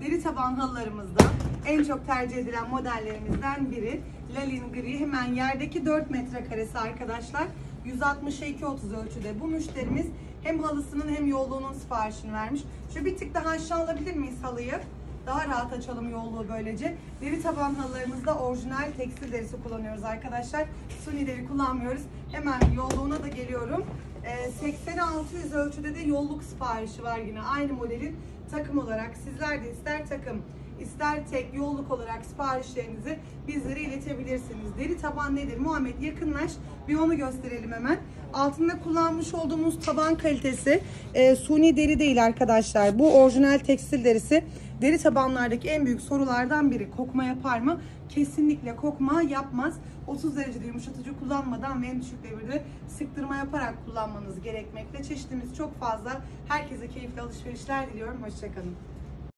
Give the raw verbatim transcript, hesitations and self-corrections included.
Deri taban halılarımızda en çok tercih edilen modellerimizden biri Lalin Gri. Hemen yerdeki dört metrekaresi arkadaşlar. yüz altmışa iki otuz ölçüde. Bu müşterimiz hem halısının hem yolluğunun siparişini vermiş. Şöyle bir tık daha aşağı alabilir miyiz halıyı? Daha rahat açalım yolluğu böylece. Deri taban halılarımızda orijinal tekstil derisi kullanıyoruz arkadaşlar. Suni deri kullanmıyoruz. Hemen yolluğuna da geliyorum. seksene altı yüz ölçüde de yolluk siparişi var yine. Aynı modelin takım olarak sizler de ister takım ister tek yolluk olarak siparişlerinizi bizlere iletebilirsiniz. Deri taban nedir? Muhammed yakınlaş, bir onu gösterelim hemen. Altında kullanmış olduğumuz taban kalitesi e, suni deri değil arkadaşlar. Bu orijinal tekstil derisi. Deri tabanlardaki en büyük sorulardan biri kokma yapar mı? Kesinlikle kokma yapmaz. otuz derecede yumuşatıcı kullanmadan ve en düşük devirde sıktırma yaparak kullanmanız gerekmekte. Çeşitimiz çok fazla. Herkese keyifli alışverişler diliyorum. Hoşçakalın.